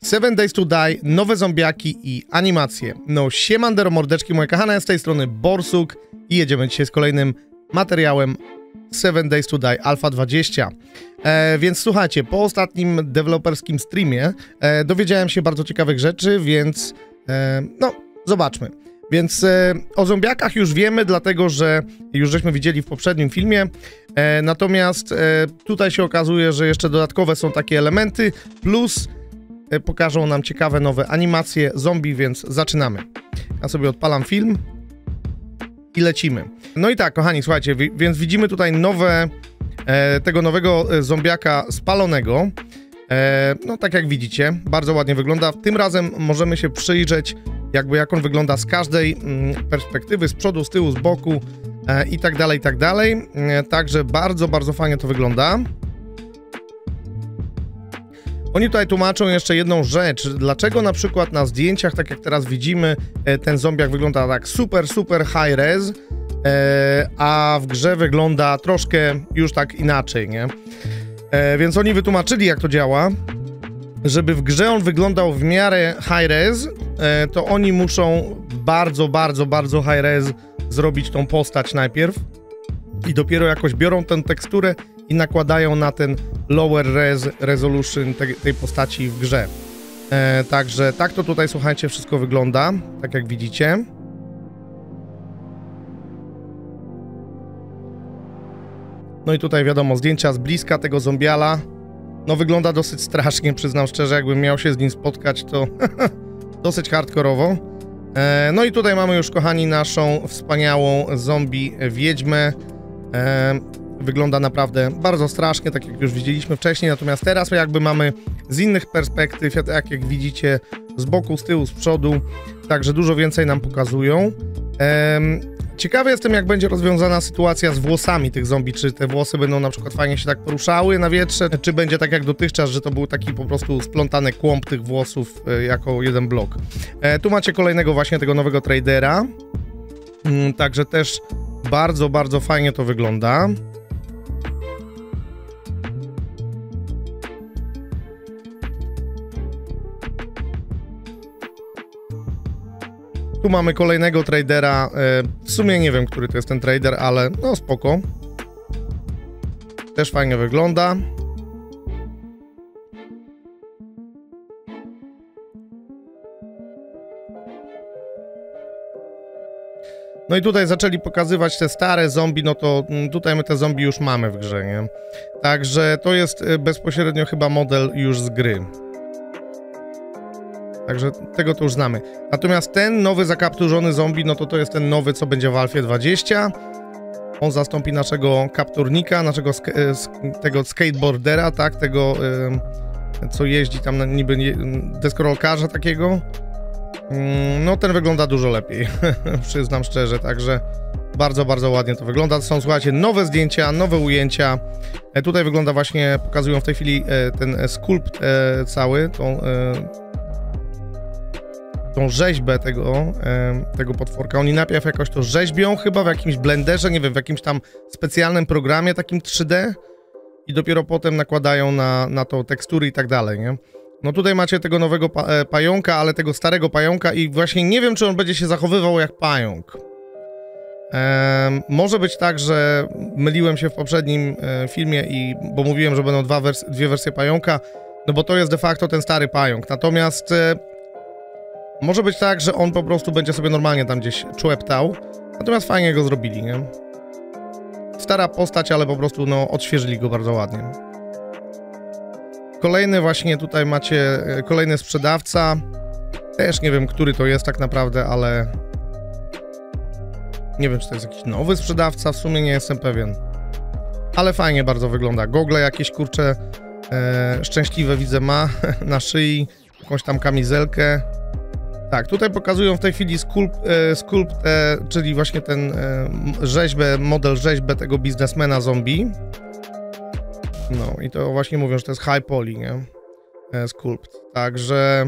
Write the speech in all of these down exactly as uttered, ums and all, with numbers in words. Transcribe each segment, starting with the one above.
Seven Days to Die, nowe zombiaki i animacje. No siemandero mordeczki moje kochane, z tej strony Borsuk i jedziemy dzisiaj z kolejnym materiałem Seven Days to Die Alpha dwadzieścia. E, więc słuchajcie, po ostatnim deweloperskim streamie e, dowiedziałem się bardzo ciekawych rzeczy, więc e, no, zobaczmy. Więc e, o zombiakach już wiemy, dlatego że już żeśmy widzieli w poprzednim filmie, e, natomiast e, tutaj się okazuje, że jeszcze dodatkowe są takie elementy, plus e, pokażą nam ciekawe nowe animacje zombie, więc zaczynamy. Ja sobie odpalam film i lecimy. No i tak, kochani, słuchajcie, więc widzimy tutaj nowe, e, tego nowego e, zombiaka spalonego. E, no tak jak widzicie, bardzo ładnie wygląda. Tym razem możemy się przyjrzeć, jakby jak on wygląda z każdej mm, perspektywy, z przodu, z tyłu, z boku e, i tak dalej, i tak dalej. E, także bardzo, bardzo fajnie to wygląda. Oni tutaj tłumaczą jeszcze jedną rzecz, dlaczego na przykład na zdjęciach, tak jak teraz widzimy, e, ten zombiak wygląda tak super, super high res, e, a w grze wygląda troszkę już tak inaczej, nie? E, więc oni wytłumaczyli, jak to działa. Żeby w grze on wyglądał w miarę high res, e, to oni muszą bardzo, bardzo, bardzo high res zrobić tą postać najpierw i dopiero jakoś biorą tę teksturę i nakładają na ten lower res resolution te, tej postaci w grze. E, także tak to tutaj, słuchajcie, wszystko wygląda, tak jak widzicie. No i tutaj wiadomo, zdjęcia z bliska tego zombiala. No wygląda dosyć strasznie, przyznam szczerze, jakbym miał się z nim spotkać, to dosyć hardkorowo. E, no i tutaj mamy już, kochani, naszą wspaniałą zombie wiedźmę. E, wygląda naprawdę bardzo strasznie, tak jak już widzieliśmy wcześniej, natomiast teraz jakby mamy z innych perspektyw, tak jak widzicie, z boku, z tyłu, z przodu, także dużo więcej nam pokazują. E, Ciekawy jestem, jak będzie rozwiązana sytuacja z włosami tych zombie, czy te włosy będą na przykład fajnie się tak poruszały na wietrze, czy będzie tak jak dotychczas, że to był taki po prostu splątany kłąb tych włosów e, jako jeden blok. E, tu macie kolejnego właśnie tego nowego tradera, mm, także też bardzo, bardzo fajnie to wygląda. Tu mamy kolejnego tradera, w sumie nie wiem, który to jest ten trader, ale no spoko. Też fajnie wygląda. No i tutaj zaczęli pokazywać te stare zombie, no to tutaj my te zombie już mamy w grze, nie? Także to jest bezpośrednio chyba model już z gry. Także tego to już znamy. Natomiast ten nowy zakapturzony zombie, no to to jest ten nowy, co będzie w Alfie dwadzieścia. On zastąpi naszego kapturnika, naszego sk tego skateboardera, tak? Tego, yy, co jeździ tam niby deskorolkarza takiego. Yy, no ten wygląda dużo lepiej, przyznam szczerze, także bardzo, bardzo ładnie to wygląda. To są, słuchajcie, nowe zdjęcia, nowe ujęcia. E, tutaj wygląda właśnie, pokazują w tej chwili e, ten sculpt e, cały, tą... E, tą rzeźbę tego, e, tego potworka. Oni najpierw jakoś to rzeźbią, chyba w jakimś blenderze, nie wiem, w jakimś tam specjalnym programie takim trzy D i dopiero potem nakładają na, na to tekstury i tak dalej, nie? No tutaj macie tego nowego pa e, pająka, ale tego starego pająka i właśnie nie wiem, czy on będzie się zachowywał jak pająk. E, może być tak, że myliłem się w poprzednim e, filmie, i, bo mówiłem, że będą dwa wers dwie wersje pająka, no bo to jest de facto ten stary pająk. Natomiast e, może być tak, że on po prostu będzie sobie normalnie tam gdzieś człeptał, natomiast fajnie go zrobili, nie? Stara postać, ale po prostu, no, odświeżyli go bardzo ładnie. Kolejny właśnie tutaj macie, kolejny sprzedawca. Też nie wiem, który to jest tak naprawdę, ale... Nie wiem, czy to jest jakiś nowy sprzedawca, w sumie nie jestem pewien. Ale fajnie bardzo wygląda. Gogle jakieś, kurcze, e, szczęśliwe widzę ma na szyi, jakąś tam kamizelkę. Tak, tutaj pokazują w tej chwili sculpt, e, sculpt e, czyli właśnie ten e, rzeźbę, model rzeźbę tego biznesmena zombie. No i to właśnie mówią, że to jest high poly, nie? E, sculpt. Także...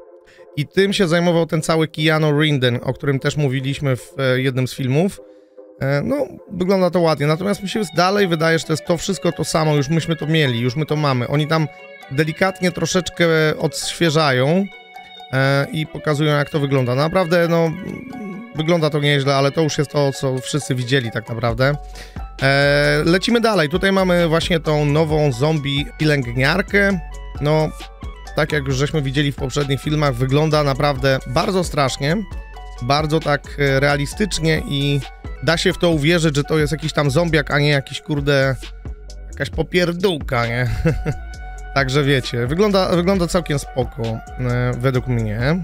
I tym się zajmował ten cały Keanu Rinden, o którym też mówiliśmy w e, jednym z filmów. E, no, wygląda to ładnie, natomiast mi się dalej wydaje, że to jest to wszystko to samo, już myśmy to mieli, już my to mamy. Oni tam delikatnie troszeczkę odświeżają e, i pokazują, jak to wygląda. Naprawdę, no, wygląda to nieźle, ale to już jest to, co wszyscy widzieli tak naprawdę. E, lecimy dalej. Tutaj mamy właśnie tą nową zombie pielęgniarkę. No, tak jak już żeśmy widzieli w poprzednich filmach, wygląda naprawdę bardzo strasznie, bardzo tak realistycznie i da się w to uwierzyć, że to jest jakiś tam zombiak, a nie jakiś, kurde, jakaś popierdółka, nie? Także wiecie, wygląda, wygląda całkiem spoko, e, według mnie.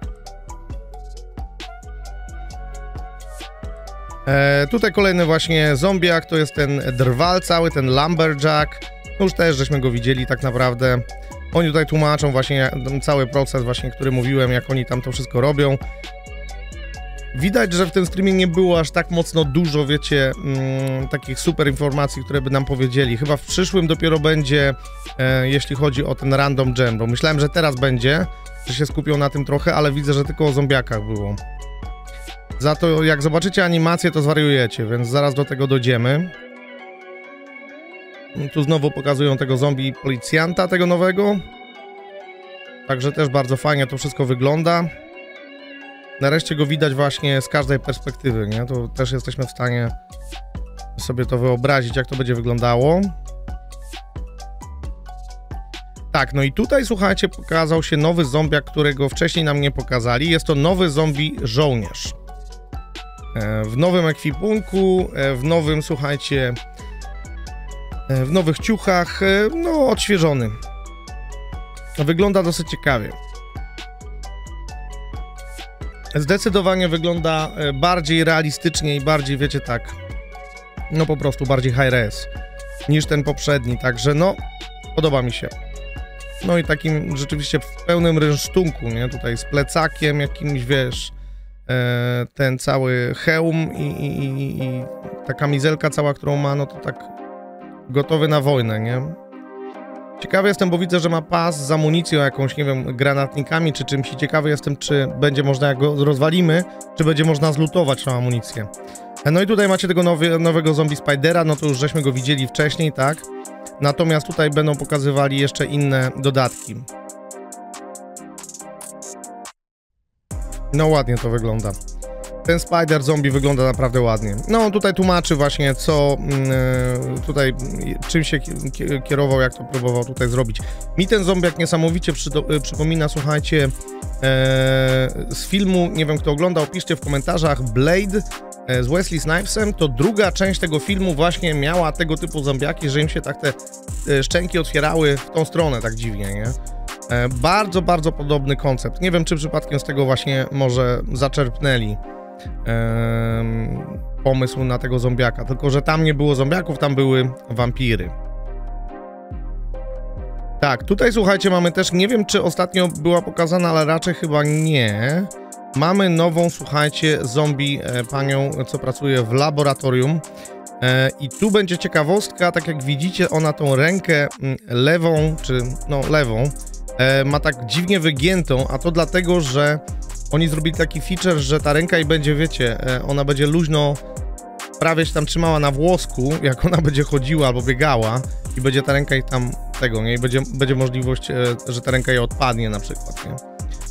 E, tutaj kolejny właśnie zombiak, to jest ten drwal cały, ten lumberjack. No już też żeśmy go widzieli tak naprawdę. Oni tutaj tłumaczą właśnie cały proces właśnie, który mówiłem, jak oni tam to wszystko robią. Widać, że w tym streamie nie było aż tak mocno dużo, wiecie, mm, takich super informacji, które by nam powiedzieli. Chyba w przyszłym dopiero będzie, e, jeśli chodzi o ten random gen, bo myślałem, że teraz będzie, że się skupią na tym trochę, ale widzę, że tylko o zombiakach było. Za to jak zobaczycie animację, to zwariujecie, więc zaraz do tego dojdziemy. Tu znowu pokazują tego zombie policjanta, tego nowego. Także też bardzo fajnie to wszystko wygląda. Nareszcie go widać właśnie z każdej perspektywy, nie? To też jesteśmy w stanie sobie to wyobrazić, jak to będzie wyglądało. Tak, no i tutaj, słuchajcie, pokazał się nowy zombiak, którego wcześniej nam nie pokazali. Jest to nowy zombie żołnierz. W nowym ekwipunku, w nowym, słuchajcie, w nowych ciuchach, no odświeżony. Wygląda dosyć ciekawie. Zdecydowanie wygląda bardziej realistycznie i bardziej, wiecie, tak, no po prostu bardziej high-res niż ten poprzedni, także no, podoba mi się. No i takim rzeczywiście w pełnym rynsztunku, nie, tutaj z plecakiem jakimś, wiesz, e, ten cały hełm i, i, i, i ta kamizelka cała, którą ma, no to tak gotowy na wojnę, nie. Ciekawy jestem, bo widzę, że ma pas z amunicją jakąś, nie wiem, granatnikami czy czymś. Ciekawy jestem, czy będzie można, jak go rozwalimy, czy będzie można zlutować tą amunicję. No i tutaj macie tego nowy, nowego zombie Spidera, no to już żeśmy go widzieli wcześniej, tak? Natomiast tutaj będą pokazywali jeszcze inne dodatki. No ładnie to wygląda. Ten Spider Zombie wygląda naprawdę ładnie. No tutaj tłumaczy właśnie, co yy, tutaj, czym się kierował, jak to próbował tutaj zrobić. Mi ten zombiak niesamowicie przy, yy, przypomina, słuchajcie, yy, z filmu, nie wiem kto oglądał, piszcie w komentarzach, Blade yy, z Wesley Snipesem. To druga część tego filmu właśnie miała tego typu zombiaki, że im się tak te yy, szczęki otwierały w tą stronę tak dziwnie, nie? Yy, bardzo, bardzo podobny koncept. Nie wiem, czy przypadkiem z tego właśnie może zaczerpnęli pomysł na tego zombiaka, tylko że tam nie było zombiaków, tam były wampiry. Tak, tutaj słuchajcie, mamy też, nie wiem czy ostatnio była pokazana, ale raczej chyba nie. Mamy nową, słuchajcie, zombie, e, panią, co pracuje w laboratorium. E, I tu będzie ciekawostka, tak jak widzicie, ona tą rękę lewą, czy no lewą, e, ma tak dziwnie wygiętą, a to dlatego, że oni zrobili taki feature, że ta ręka i będzie, wiecie, ona będzie luźno prawie się tam trzymała na włosku, jak ona będzie chodziła albo biegała i będzie ta ręka i tam tego, nie? I będzie, będzie możliwość, że ta ręka jej odpadnie na przykład, nie?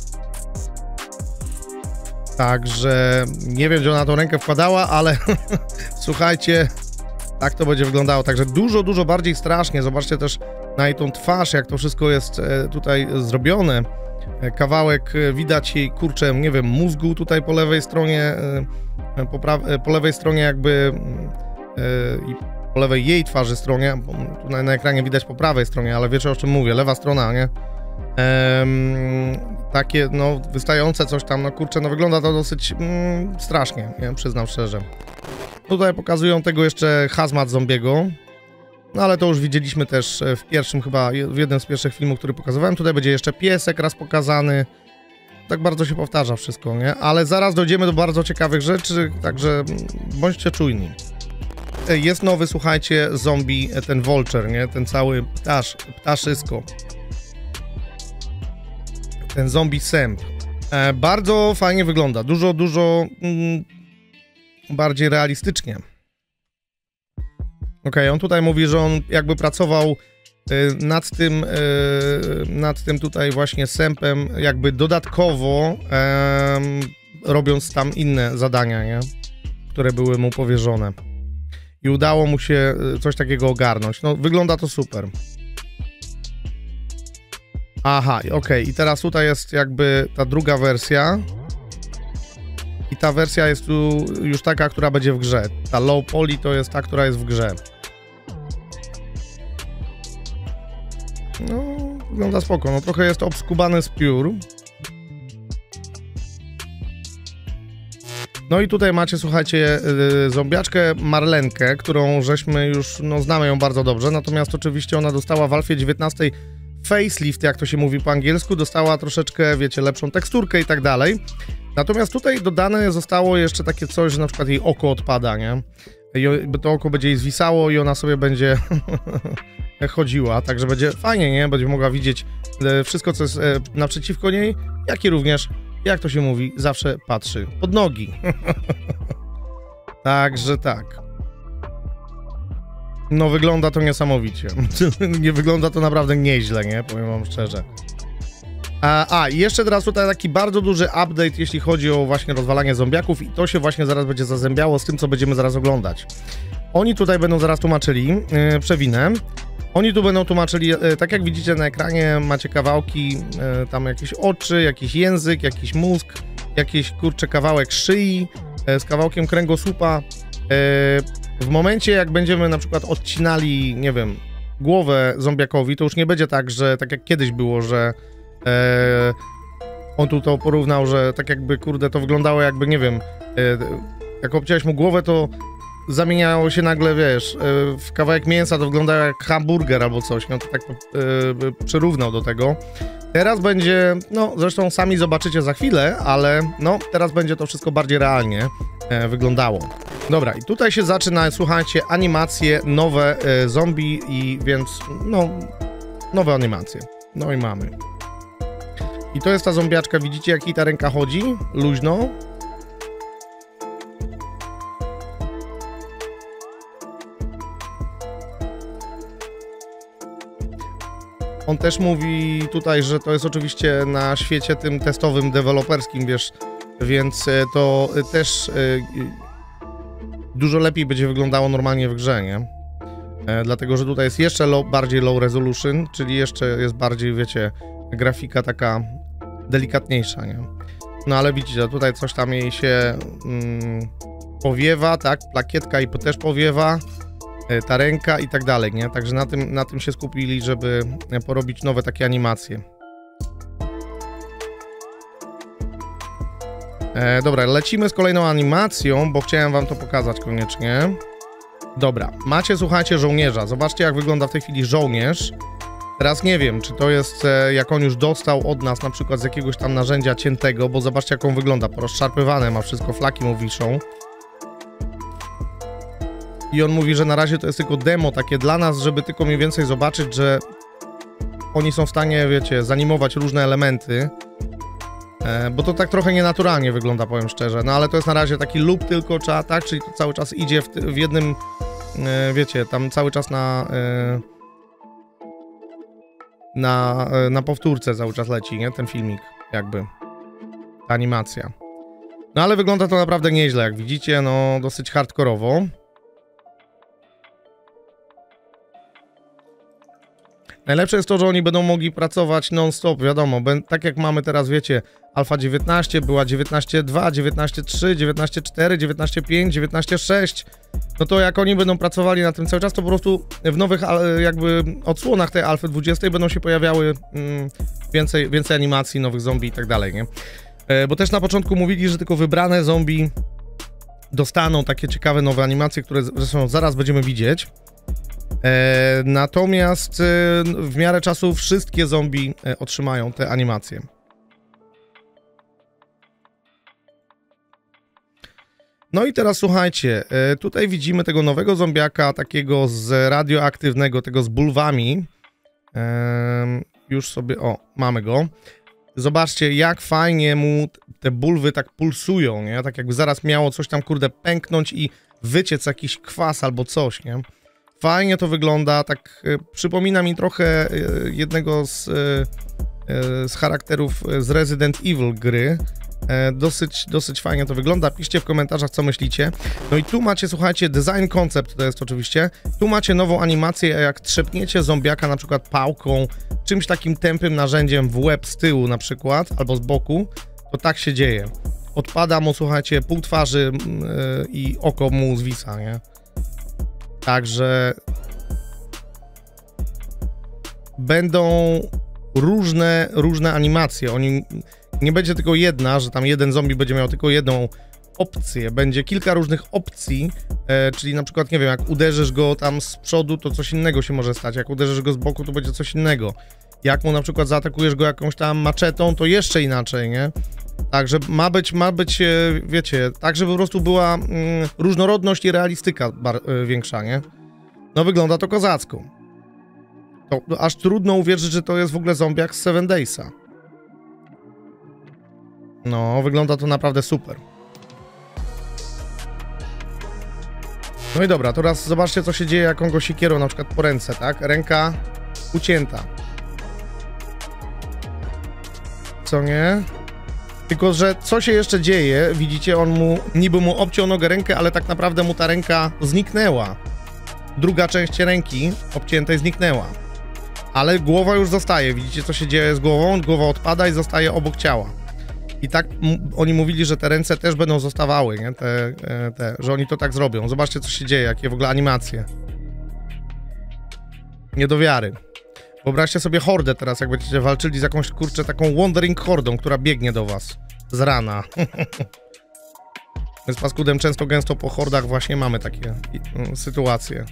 Także nie wiem, gdzie ona tą rękę wkładała, ale słuchajcie, tak to będzie wyglądało. Także dużo, dużo bardziej strasznie. Zobaczcie też na jej tą twarz, jak to wszystko jest tutaj zrobione. Kawałek widać jej, kurczę, nie wiem, mózgu tutaj po lewej stronie, po, po lewej stronie jakby i po lewej jej twarzy stronie, tu na, na ekranie widać po prawej stronie, ale wiecie o czym mówię, lewa strona, nie? Ehm, takie, no, wystające coś tam, no kurczę, no wygląda to dosyć mm, strasznie, nie? Przyznam szczerze. Tutaj pokazują tego jeszcze hazmat zombiego. No ale to już widzieliśmy też w pierwszym chyba, w jednym z pierwszych filmów, który pokazywałem. Tutaj będzie jeszcze piesek raz pokazany. Tak bardzo się powtarza wszystko, nie? Ale zaraz dojdziemy do bardzo ciekawych rzeczy, także bądźcie czujni. Jest nowy, słuchajcie, zombie, ten Vulture, nie? Ten cały ptasz, ptaszysko. Ten zombie sęp. E, bardzo fajnie wygląda. Dużo, dużo... Mm, bardziej realistycznie. Ok, on tutaj mówi, że on jakby pracował y, nad tym, y, nad tym tutaj właśnie sępem, jakby dodatkowo y, robiąc tam inne zadania, nie? Które były mu powierzone. I udało mu się coś takiego ogarnąć. No, wygląda to super. Aha, okej, okay. I teraz tutaj jest jakby ta druga wersja. I ta wersja jest tu już taka, która będzie w grze. Ta low poly to jest ta, która jest w grze. No, wygląda spoko. No, trochę jest obskubany z Pure. No i tutaj macie, słuchajcie, yy, zombiaczkę Marlenkę, którą żeśmy już, no, znamy ją bardzo dobrze. Natomiast oczywiście ona dostała w Alfie dziewiętnastej facelift, jak to się mówi po angielsku. Dostała troszeczkę, wiecie, lepszą teksturkę i tak dalej. Natomiast tutaj dodane zostało jeszcze takie coś, że na przykład jej oko odpada, nie? I to oko będzie jej zwisało i ona sobie będzie chodziła, także będzie fajnie, nie? Będzie mogła widzieć wszystko, co jest naprzeciwko niej, jak i również, jak to się mówi, zawsze patrzy pod nogi. Także tak. No wygląda to niesamowicie. Nie wygląda to naprawdę nieźle, nie? Powiem wam szczerze. A, a, i jeszcze teraz tutaj taki bardzo duży update, jeśli chodzi o właśnie rozwalanie zombiaków i to się właśnie zaraz będzie zazębiało z tym, co będziemy zaraz oglądać. Oni tutaj będą zaraz tłumaczyli yy, przewinę. Oni tu będą tłumaczyli, yy, tak jak widzicie na ekranie, macie kawałki, yy, tam jakieś oczy, jakiś język, jakiś mózg, jakiś, kurczę, kawałek szyi yy, z kawałkiem kręgosłupa. Yy, w momencie, jak będziemy na przykład odcinali, nie wiem, głowę zombiakowi, to już nie będzie tak, że tak jak kiedyś było, że Eee, on tu to porównał, że tak jakby, kurde, to wyglądało jakby, nie wiem, e, jak obciąłeś mu głowę, to zamieniało się nagle, wiesz, e, w kawałek mięsa, to wyglądało jak hamburger albo coś, no to tak to e, przyrównał do tego. Teraz będzie, no zresztą sami zobaczycie za chwilę, ale no teraz będzie to wszystko bardziej realnie e, wyglądało. Dobra, i tutaj się zaczyna, słuchajcie, animacje, nowe e, zombie i więc, no, nowe animacje. No i mamy. I to jest ta zombiaczka, widzicie, jak jej ta ręka chodzi? Luźno. On też mówi tutaj, że to jest oczywiście na świecie tym testowym, deweloperskim, wiesz, więc to też y, dużo lepiej będzie wyglądało normalnie w grze, nie? E, dlatego, że tutaj jest jeszcze low, bardziej low resolution, czyli jeszcze jest bardziej, wiecie, grafika taka delikatniejsza, nie? No ale widzicie, tutaj coś tam jej się mm, powiewa, tak? Plakietka i też powiewa, y, ta ręka i tak dalej, nie? Także na tym, na tym się skupili, żeby porobić nowe takie animacje. E, dobra, lecimy z kolejną animacją, bo chciałem wam to pokazać koniecznie. Dobra, macie, słuchajcie, żołnierza. Zobaczcie, jak wygląda w tej chwili żołnierz. Teraz nie wiem, czy to jest, e, jak on już dostał od nas, na przykład z jakiegoś tam narzędzia ciętego, bo zobaczcie, jak on wygląda, porozszarpywane, ma wszystko, flaki mu wiszą. I on mówi, że na razie to jest tylko demo takie dla nas, żeby tylko mniej więcej zobaczyć, że oni są w stanie, wiecie, zanimować różne elementy. E, bo to tak trochę nienaturalnie wygląda, powiem szczerze. No ale to jest na razie taki loop tylko, czy tak, czyli to cały czas idzie w, w jednym, e, wiecie, tam cały czas na, e, na, e, na powtórce cały czas leci, nie? Ten filmik, jakby. Ta animacja. No ale wygląda to naprawdę nieźle, jak widzicie, no dosyć hardkorowo. Najlepsze jest to, że oni będą mogli pracować non-stop, wiadomo, tak jak mamy teraz, wiecie, Alfa dziewiętnaście, była dziewiętnaście dwa, dziewiętnaście trzy, dziewiętnaście cztery, dziewiętnaście pięć, dziewiętnaście sześć, no to jak oni będą pracowali na tym cały czas, to po prostu w nowych jakby odsłonach tej Alfy dwudziestej będą się pojawiały mm, więcej, więcej animacji, nowych zombie i tak dalej, nie? E, bo też na początku mówili, że tylko wybrane zombie dostaną takie ciekawe nowe animacje, które zresztą zaraz będziemy widzieć. E, natomiast e, w miarę czasu wszystkie zombie e, otrzymają te animacje. No i teraz słuchajcie, e, tutaj widzimy tego nowego zombiaka, takiego z radioaktywnego, tego z bulwami. E, już sobie, o, mamy go. Zobaczcie, jak fajnie mu te bulwy tak pulsują, nie? Tak jakby zaraz miało coś tam, kurde, pęknąć i wyciec jakiś kwas albo coś, nie? Fajnie to wygląda, tak y, przypomina mi trochę y, jednego z, y, y, z charakterów z Resident Evil gry. E, dosyć, dosyć fajnie to wygląda. Piszcie w komentarzach, co myślicie. No i tu macie, słuchajcie, design concept to jest oczywiście. Tu macie nową animację, jak trzepniecie zombiaka na przykład pałką, czymś takim tępym narzędziem w łeb z tyłu na przykład, albo z boku, to tak się dzieje. Odpada mu, słuchajcie, pół twarzy yy, i oko mu zwisa, nie? Także będą różne, różne animacje. Oni... Nie będzie tylko jedna, że tam jeden zombie będzie miał tylko jedną opcję. Będzie kilka różnych opcji, e, czyli na przykład, nie wiem, jak uderzysz go tam z przodu, to coś innego się może stać. Jak uderzysz go z boku, to będzie coś innego. Jak mu na przykład zaatakujesz go jakąś tam maczetą, to jeszcze inaczej, nie? Także ma być, ma być, wiecie, tak, żeby po prostu była mm, różnorodność i realistyka bar, y, większa, nie? No wygląda to kozacko. To, to aż trudno uwierzyć, że to jest w ogóle zombiak z Seven Daysa. No, wygląda to naprawdę super. No i dobra, teraz zobaczcie, co się dzieje, jak on go siekierą na przykład po ręce, tak? Ręka ucięta. Co nie? Tylko, że co się jeszcze dzieje? Widzicie, on mu, niby mu obciął nogę, rękę, ale tak naprawdę mu ta ręka zniknęła. Druga część ręki obciętej zniknęła. Ale głowa już zostaje. Widzicie, co się dzieje z głową? Głowa odpada i zostaje obok ciała. I tak oni mówili, że te ręce też będą zostawały, nie? Te, te, że oni to tak zrobią. Zobaczcie, co się dzieje, jakie w ogóle animacje. Nie do wiary. Wyobraźcie sobie hordę teraz, jak będziecie walczyli z jakąś, kurczę, taką wandering hordą, która biegnie do was z rana. My z Paskudem często, gęsto po hordach właśnie mamy takie y, sytuacje.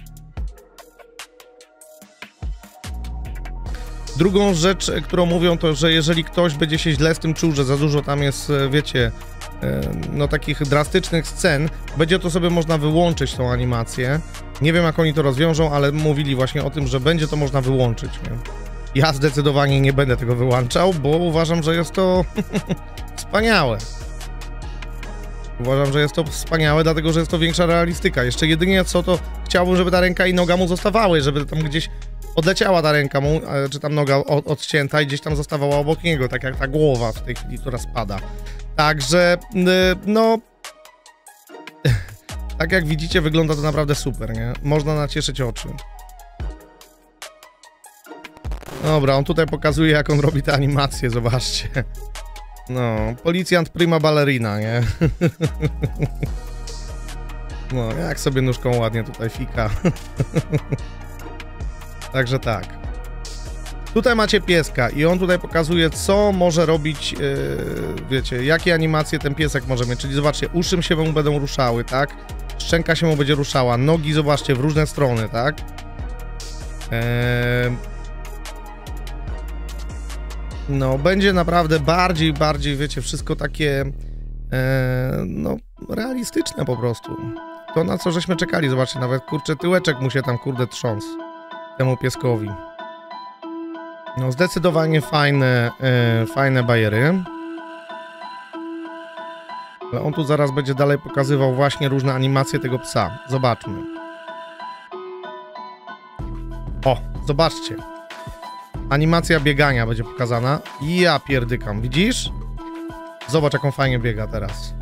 Drugą rzecz, którą mówią, to, że jeżeli ktoś będzie się źle z tym czuł, że za dużo tam jest, wiecie, no takich drastycznych scen, będzie to sobie można wyłączyć, tą animację. Nie wiem, jak oni to rozwiążą, ale mówili właśnie o tym, że będzie to można wyłączyć, nie? Ja zdecydowanie nie będę tego wyłączał, bo uważam, że jest to wspaniałe. Uważam, że jest to wspaniałe, dlatego, że jest to większa realistyka. Jeszcze jedynie co, to chciałbym, żeby ta ręka i noga mu zostawały, żeby tam gdzieś odleciała ta ręka mu, czy tam noga odcięta i gdzieś tam zostawała obok niego, tak jak ta głowa w tej chwili, która spada. Także, no... tak jak widzicie, wygląda to naprawdę super, nie? Można nacieszyć oczy. Dobra, on tutaj pokazuje, jak on robi te animacje, zobaczcie. No, policjant prima ballerina, nie? No, jak sobie nóżką ładnie tutaj fika. Także tak. Tutaj macie pieska i on tutaj pokazuje, co może robić, yy, wiecie, jakie animacje ten piesek może mieć. Czyli zobaczcie, uszy się mu będą ruszały, tak? Szczęka się mu będzie ruszała, nogi, zobaczcie, w różne strony, tak? Eee... No, będzie naprawdę bardziej, bardziej, wiecie, wszystko takie, e, no, realistyczne po prostu. To, na co żeśmy czekali, zobaczcie, nawet, kurczę, tyłeczek mu się tam, kurde, trząsł temu pieskowi. No, zdecydowanie fajne, e, fajne bajery. Ale on tu zaraz będzie dalej pokazywał właśnie różne animacje tego psa. Zobaczmy. O, zobaczcie. Animacja biegania będzie pokazana. Ja pierdykam, widzisz? Zobacz, jaką fajnie biega teraz.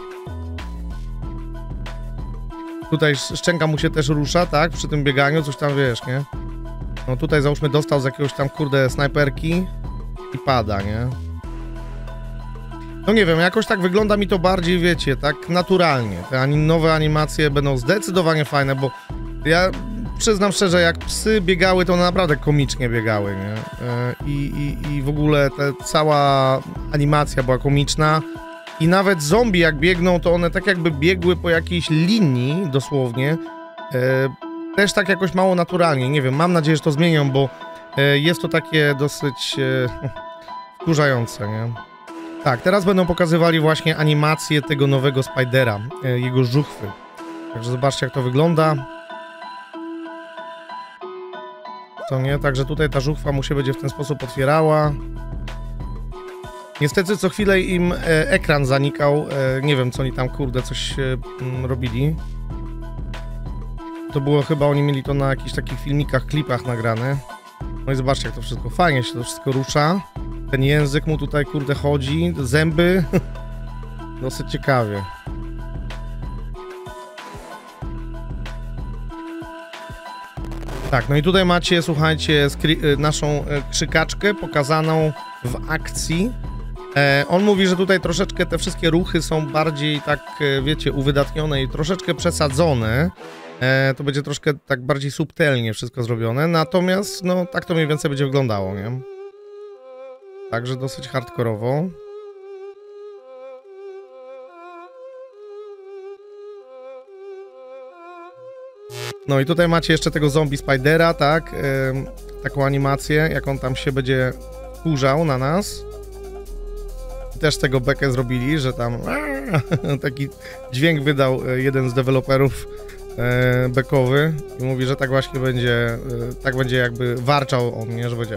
Tutaj szczęka mu się też rusza, tak? Przy tym bieganiu, coś tam, wiesz, nie? No tutaj załóżmy dostał z jakiegoś tam, kurde, snajperki i pada, nie? No nie wiem, jakoś tak wygląda mi to bardziej, wiecie, tak naturalnie. Te anim nowe animacje będą zdecydowanie fajne, bo ja przyznam szczerze, jak psy biegały, to one naprawdę komicznie biegały, nie? I, i, i w ogóle ta cała animacja była komiczna. I nawet zombie jak biegną, to one tak jakby biegły po jakiejś linii, dosłownie. Też tak jakoś mało naturalnie, nie wiem, mam nadzieję, że to zmienią, bo jest to takie dosyć wkurzające, nie? Tak, teraz będą pokazywali właśnie animację tego nowego Spidera, jego żuchwy. Także zobaczcie, jak to wygląda. Co nie? Także tutaj ta żuchwa mu się będzie w ten sposób otwierała. Niestety co chwilę im e, ekran zanikał, e, nie wiem co oni tam kurde coś e, m, robili. To było chyba, oni mieli to na jakichś takich filmikach, klipach nagrane. No i zobaczcie jak to wszystko, fajnie się to wszystko rusza. Ten język mu tutaj kurde chodzi, zęby. Dosyć ciekawie. Tak, no i tutaj macie, słuchajcie, naszą krzykaczkę pokazaną w akcji. E, on mówi, że tutaj troszeczkę te wszystkie ruchy są bardziej tak, wiecie, uwydatnione i troszeczkę przesadzone. E, to będzie troszkę tak bardziej subtelnie wszystko zrobione, natomiast no tak to mniej więcej będzie wyglądało, nie? Także dosyć hardkorowo. No i tutaj macie jeszcze tego zombie Spidera, tak? E, taką animację, jak on tam się będzie wkurzał na nas. I też tego bekę zrobili, że tam taki dźwięk wydał jeden z deweloperów e, bekowy i mówi, że tak właśnie będzie, e, tak będzie jakby warczał on, nie? Że będzie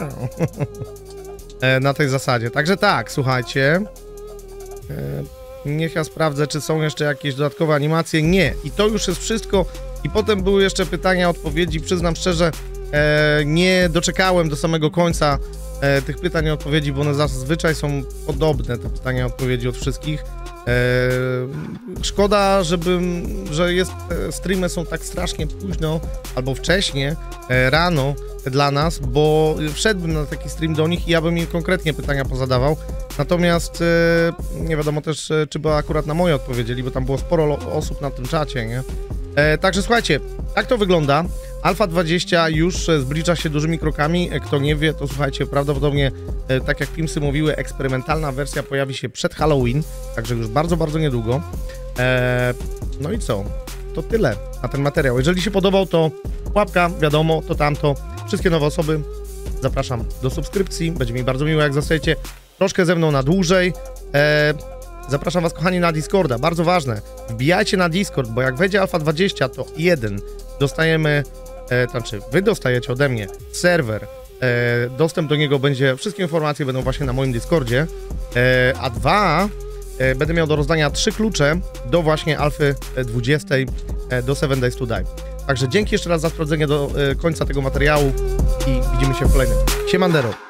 e, na tej zasadzie. Także tak, słuchajcie. E, niech ja sprawdzę, czy są jeszcze jakieś dodatkowe animacje. Nie. I to już jest wszystko. I potem były jeszcze pytania, odpowiedzi. Przyznam szczerze, e, nie doczekałem do samego końca e, tych pytań i odpowiedzi, bo one zazwyczaj są podobne, te pytania i odpowiedzi od wszystkich. E, szkoda, żebym, że jest, e, streamy są tak strasznie późno, albo wcześnie, e, rano dla nas, bo wszedłbym na taki stream do nich i ja bym im konkretnie pytania pozadawał. Natomiast e, nie wiadomo też, e, czy by akurat na moje odpowiedzieli, bo tam było sporo osób na tym czacie, nie? E, także słuchajcie, tak to wygląda. Alfa dwadzieścia już zbliża się dużymi krokami. Kto nie wie, to słuchajcie, prawdopodobnie, e, tak jak Pimsy mówiły, eksperymentalna wersja pojawi się przed Halloween, także już bardzo, bardzo niedługo. E, no i co? To tyle na ten materiał. Jeżeli się podobał, to łapka, wiadomo, to tamto. Wszystkie nowe osoby zapraszam do subskrypcji. Będzie mi bardzo miło, jak zostajecie troszkę ze mną na dłużej. E, Zapraszam was, kochani, na Discorda. Bardzo ważne. Wbijajcie na Discord, bo jak wejdzie Alfa dwadzieścia, to jeden, dostajemy, e, to znaczy wy dostajecie ode mnie serwer. E, dostęp do niego będzie, wszystkie informacje będą właśnie na moim Discordzie. E, a dwa, e, będę miał do rozdania trzy klucze do właśnie Alfy dwudziestej, e, do Seven Days to Die. Także dzięki jeszcze raz za sprawdzenie do e, końca tego materiału i widzimy się w kolejnym. Siemandero.